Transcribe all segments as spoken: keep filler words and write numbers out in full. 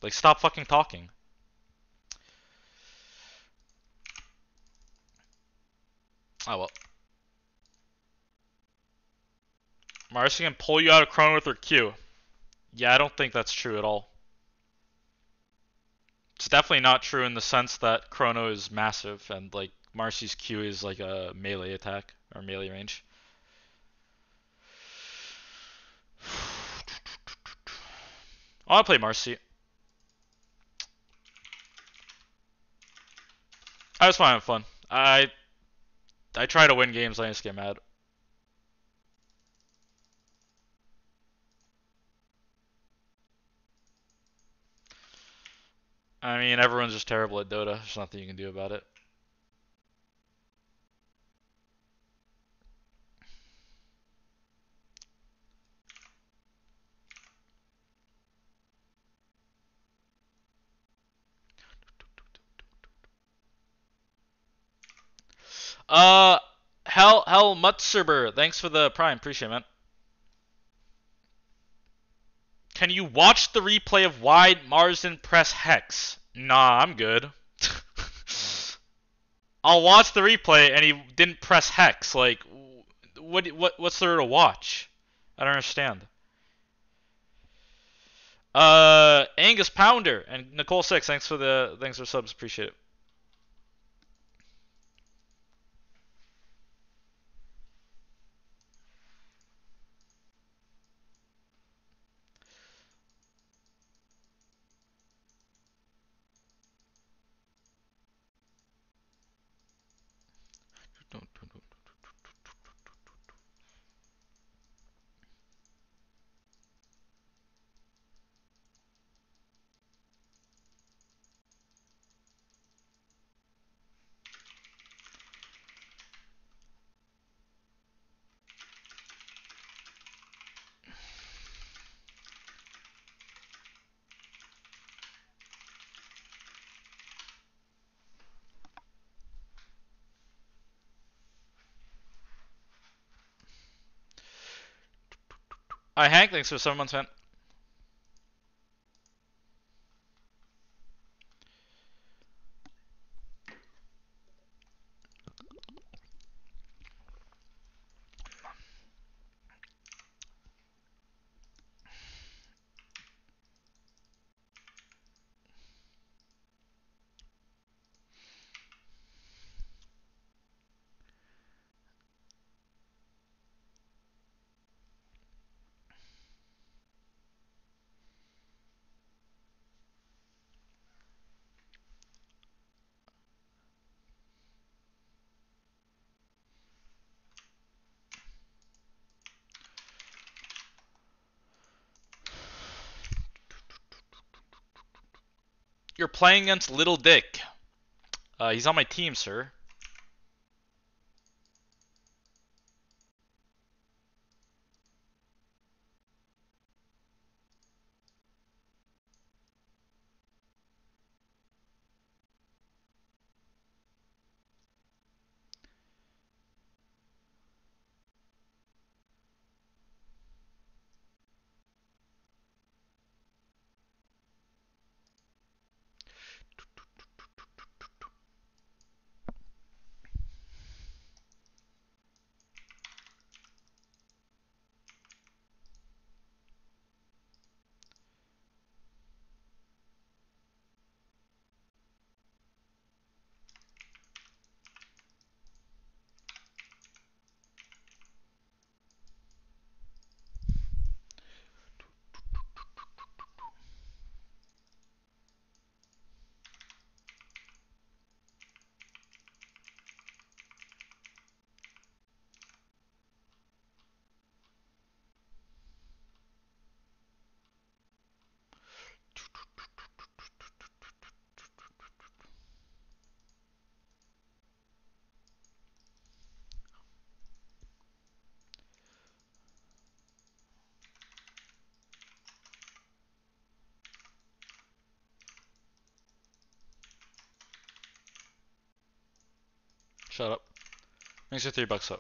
Like, stop fucking talking. Oh well. Marcy can pull you out of Chrono with her Q. Yeah, I don't think that's true at all. It's definitely not true in the sense that Chrono is massive and like Marcy's Q is like a melee attack or melee range. I want to play Marcy. I just want to have fun. I I try to win games. I just get mad. I mean, everyone's just terrible at Dota. There's nothing you can do about it. Uh, Hell Hell Mutserber, thanks for the prime. Appreciate it, man. Can you watch the replay of why Marsden press Hex? Nah, I'm good. I'll watch the replay and he didn't press Hex. Like, what what what's there to watch? I don't understand. Uh, Angus Pounder and Nicole Six, thanks for the thanks for subs. Appreciate it. Hi Hank, thanks for seven months, man. You're playing against Little Dick. Uh, he's on my team, sir. Shut up. Thanks for three bucks up.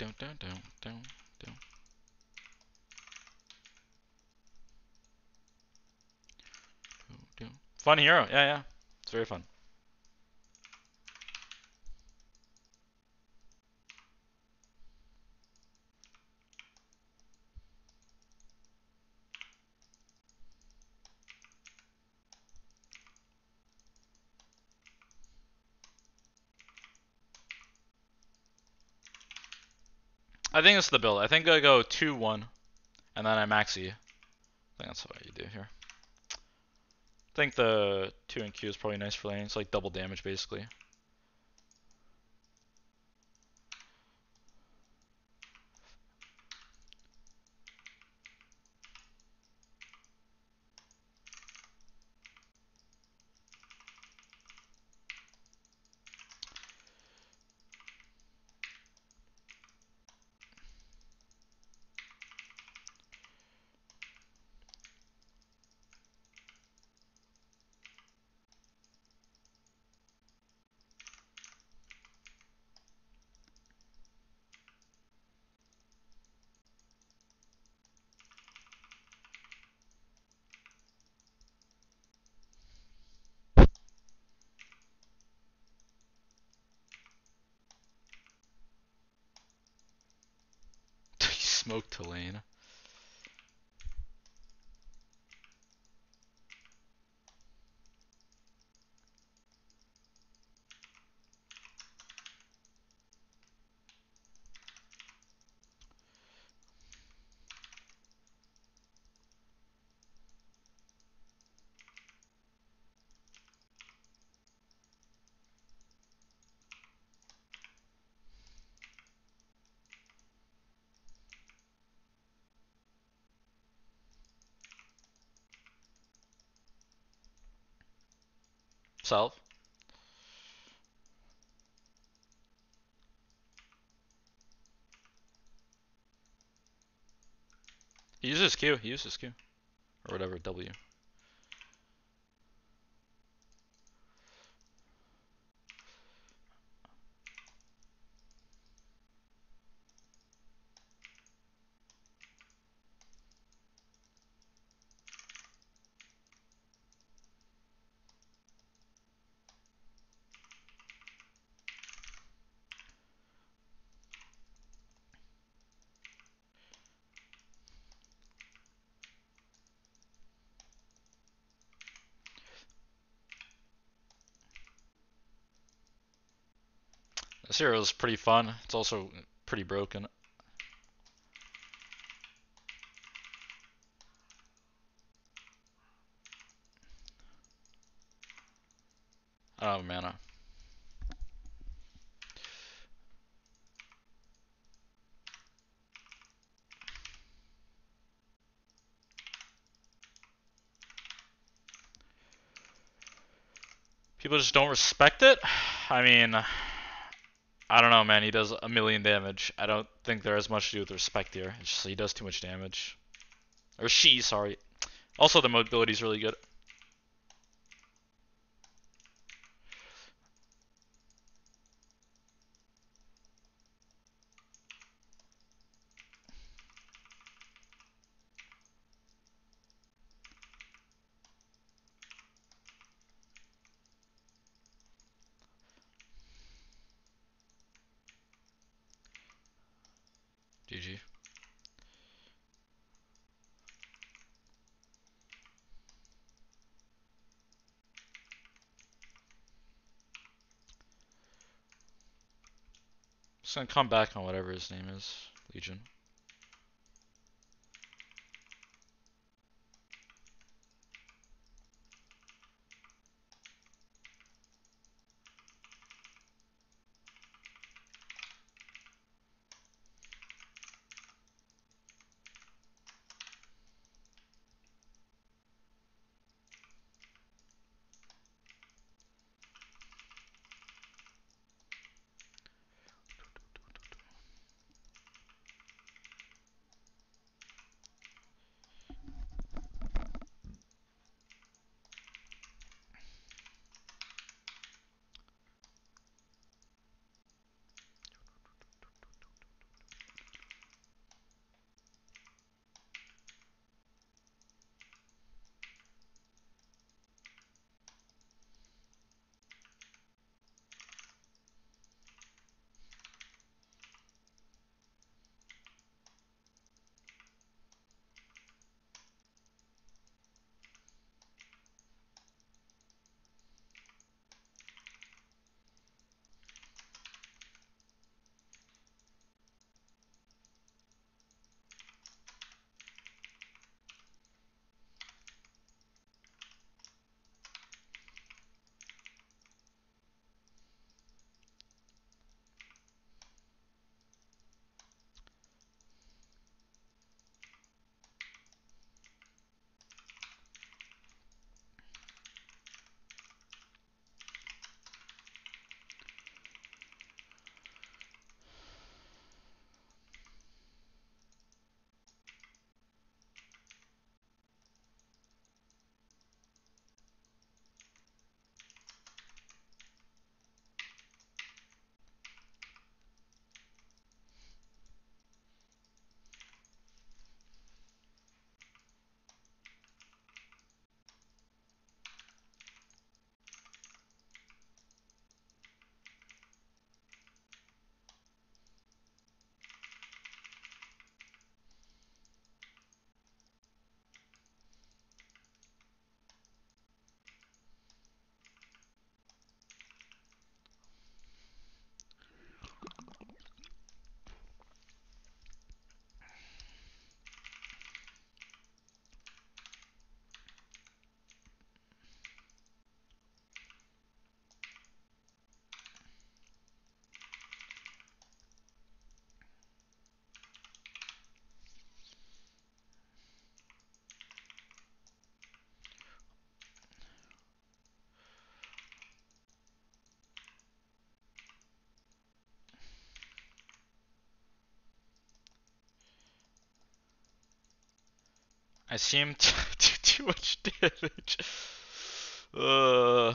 Dun, dun, dun, dun, dun. Fun hero, yeah, yeah. It's very fun. I think it's the build. I think I go two one, and then I max E. I think that's what you do here. I think the two and Q is probably nice for laning. It's like double damage basically. He smoked to lane. Self. He uses Q. He uses Q. Or whatever, W. This hero is pretty fun. It's also pretty broken. I don't have mana. People just don't respect it? I mean, I don't know, man. He does a million damage. I don't think there has much to do with respect here. It's just he does too much damage. Or she, sorry. Also, the mobility is really good. G G. Just gonna come back on whatever his name is. Legion. I see him do too much damage. Uh.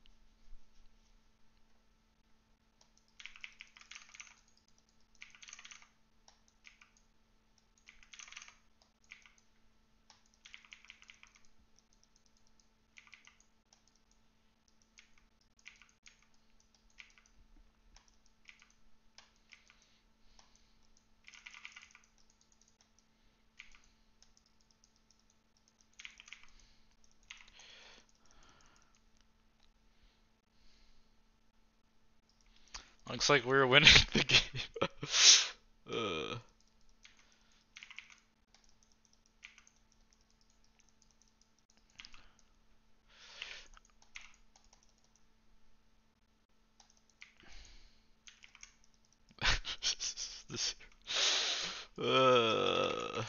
Looks like we're winning the game. uh. this. Uh.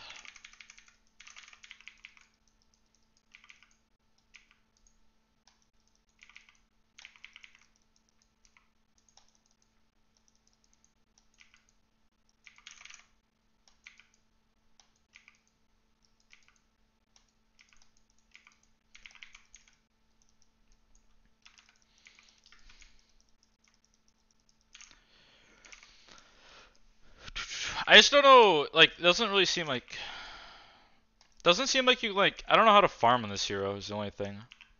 I just don't know. Like, it doesn't really seem like. Doesn't seem like you like. I don't know how to farm on this hero. Is the only thing.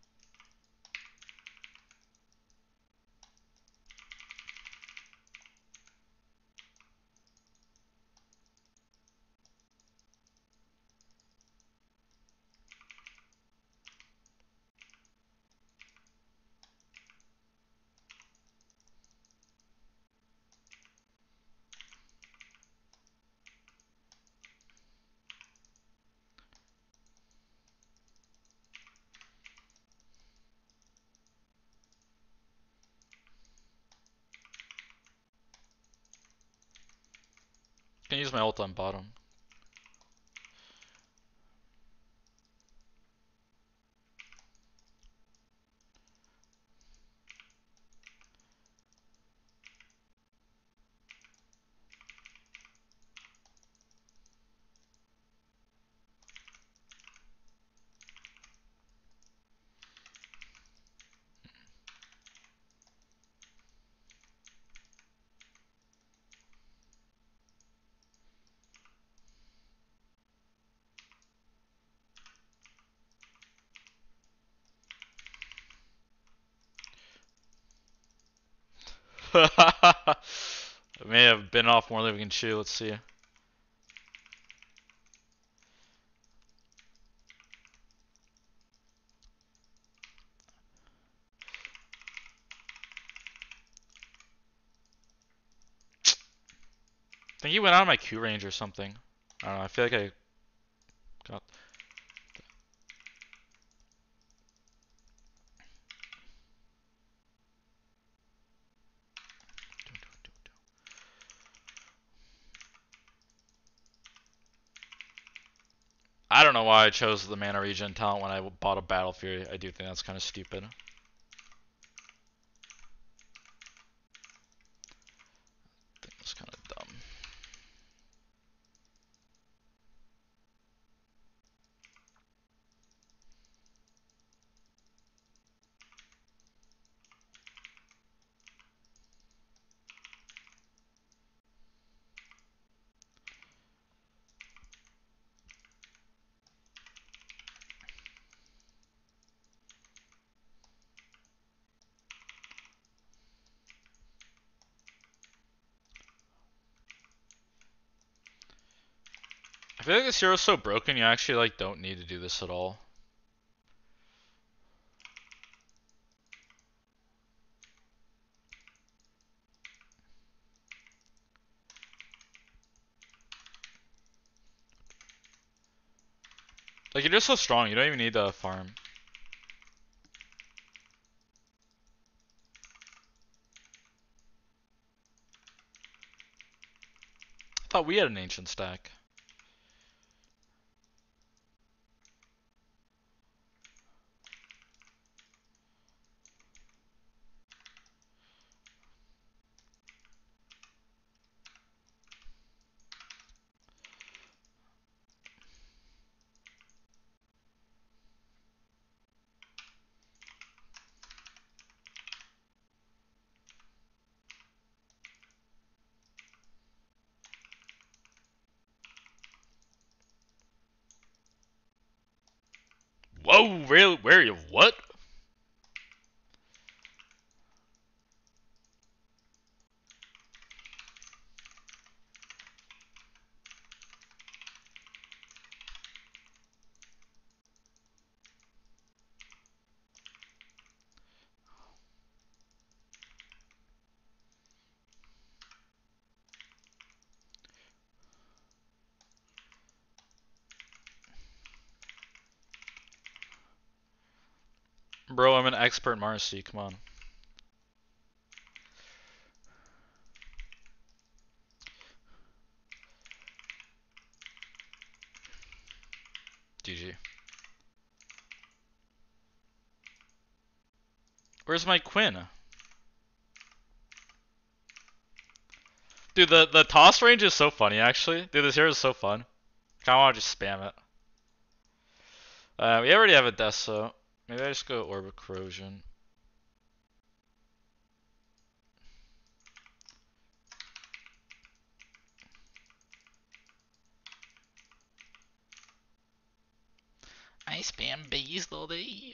Can use my ult on bottom. I may have been off more than we can chew. Let's see. I think he went out of my Q range or something. I don't know. I feel like I got. I don't know why I chose the mana regen talent when I bought a Battle Fury. I do think that's kind of stupid. I think that's kind of dumb. I feel like this hero's so broken, you actually like don't need to do this at all. Like, you're just so strong, you don't even need to farm. I thought we had an ancient stack. Oh, really? Where are you? What? Bro, I'm an expert Marcy, come on. G G. Where's my Quinn? Dude, the, the toss range is so funny, actually. Dude, this hero is so fun. I want to just spam it. Uh, we already have a Deso. Maybe I just go Orbit Corrosion. I spam bees all day.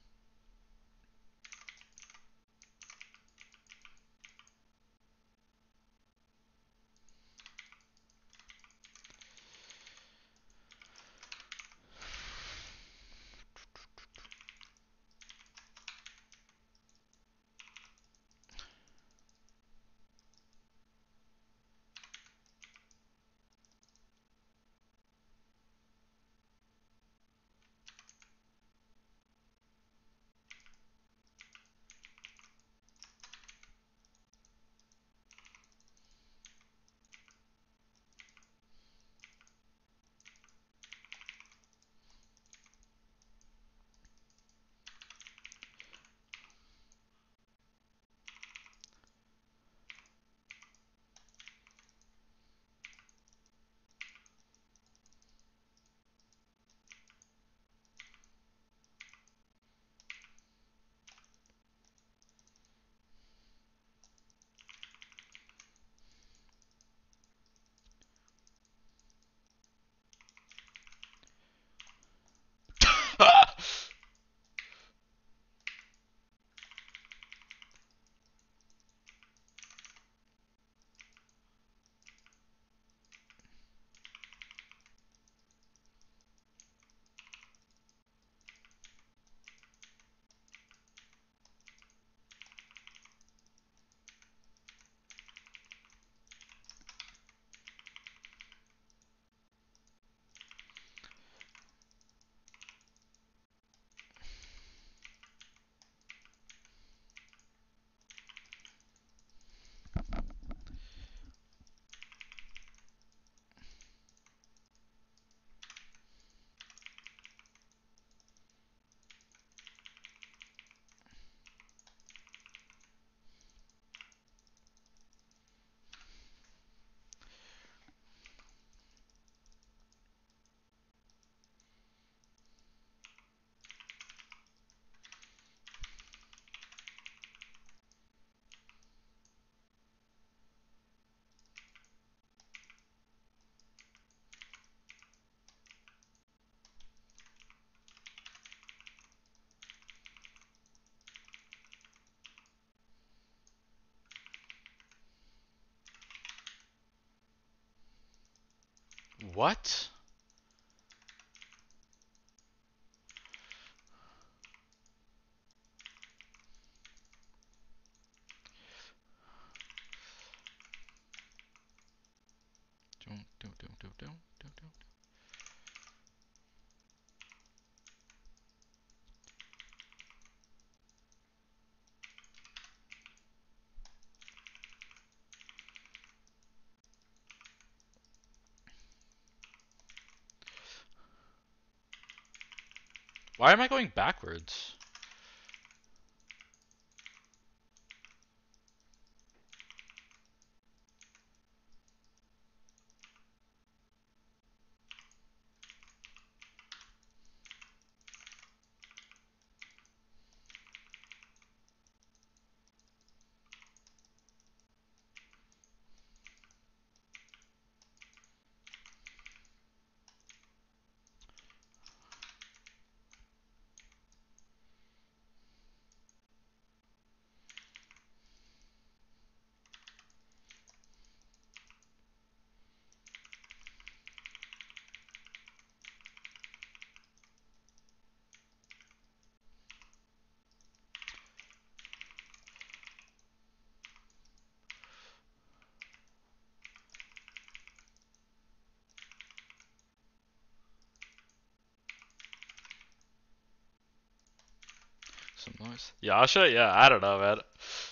What? Don't, don't, don't, don't, don't, don't, don't. Why am I going backwards? Nice. Yasha? Yeah, I don't know, man.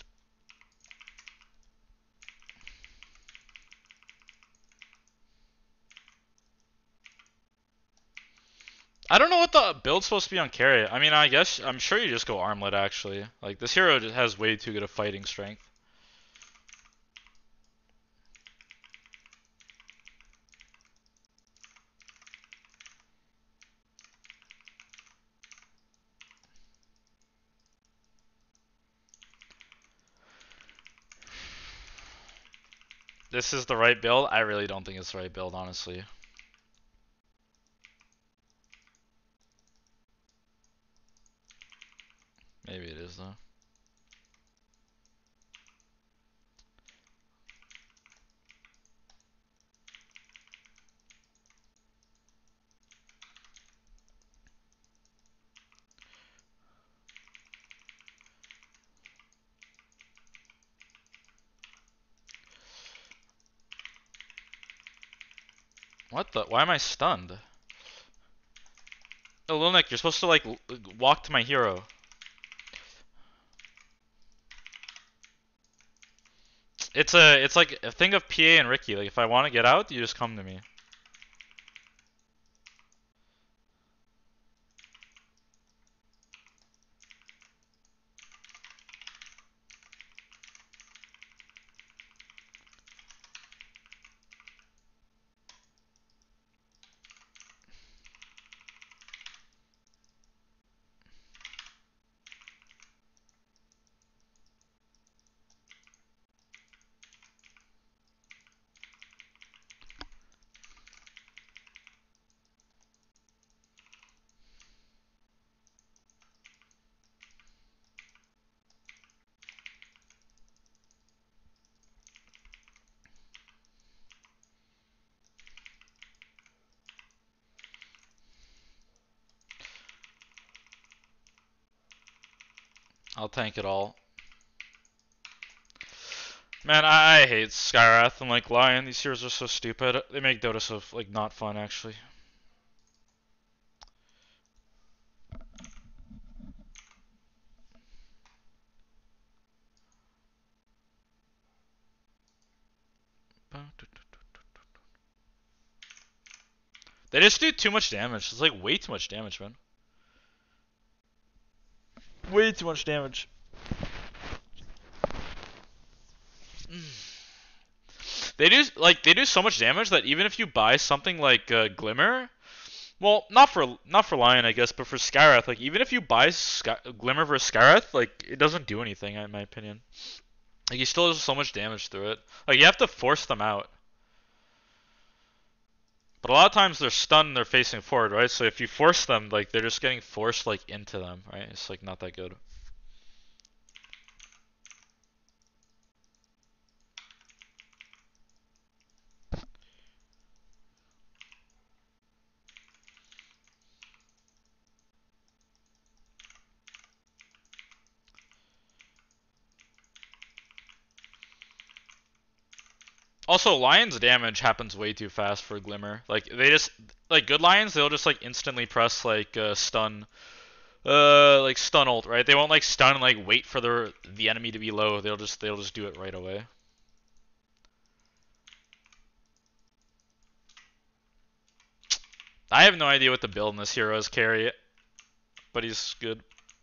I don't know what the build's supposed to be on carry. I mean, I guess, I'm sure you just go armlet, actually. Like, this hero just has way too good of fighting strength. This is the right build? I really don't think it's the right build, honestly. Maybe it is, though. What the? Why am I stunned? Oh, Lil Nick, you're supposed to, like, walk to my hero. It's a, it's like a thing of P A and Ricky. Like, if I want to get out, you just come to me. I'll tank it all. Man, I, I hate Skywrath and like Lion. These heroes are so stupid. They make Dota so like not fun actually. They just do too much damage. It's like way too much damage, man. Way too much damage. They do like they do so much damage that even if you buy something like uh, Glimmer, well, not for not for Lion, I guess, but for Skywrath, like even if you buy Sky, Glimmer versus Skywrath, like it doesn't do anything, in my opinion. Like he still does so much damage through it. Like you have to force them out. But a lot of times they're stunned, they're facing forward, right? So if you force them, like they're just getting forced like into them, right? It's like not that good. Also, Lion's damage happens way too fast for Glimmer. Like they just like good Lions, they'll just like instantly press like uh, stun, uh, like stun ult, right? They won't like stun and like wait for the the enemy to be low. They'll just they'll just do it right away. I have no idea what the build in this hero is carry, but he's good.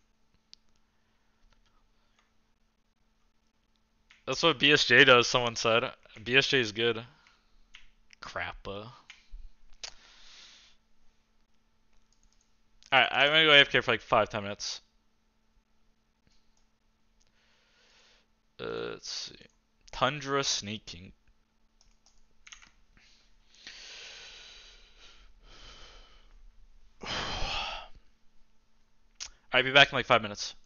That's what B S J does. Someone said B S J is good. Crap. Uh. Alright, I'm gonna go A F K for like five, ten minutes. Uh, let's see. Tundra sneaking. Alright, be back in like five minutes.